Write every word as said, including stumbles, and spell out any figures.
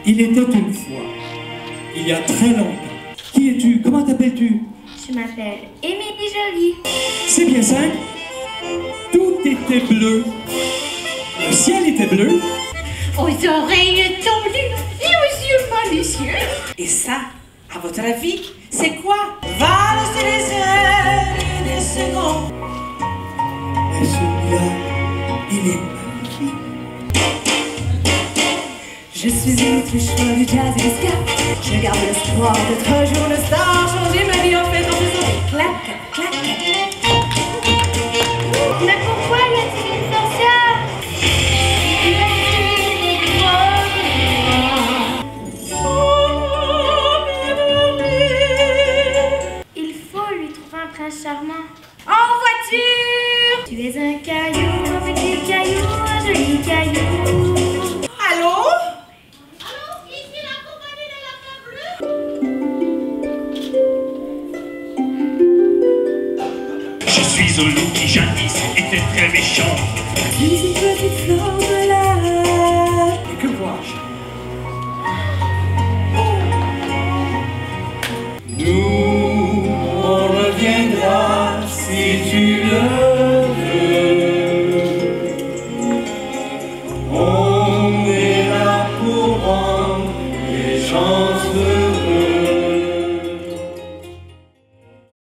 Il était une fois, il y a très longtemps. Qui es-tu? Comment t'appelles-tu? Je m'appelle Émilie Jolie. C'est bien simple. Tout était bleu. Le ciel était bleu. Aux oreilles tendues et aux yeux malicieux. Et ça, à votre avis, c'est quoi? Valse des heures et des secondes. Et celui-là, il est magnifique. Je suis une autruche folle du jazz et du ska. Je garde l'espoir d'être un jour le star. Changer ma vie en fait en faisant des claques, claques. Mais pourquoi y a-t-il une sorcière? Il faut lui trouver un prince charmant. En voiture! Tu es un caillou, un petit caillou, un joli caillou. Allô? Je suis un loup qui jadis était très méchant. Je suis une petite fleur de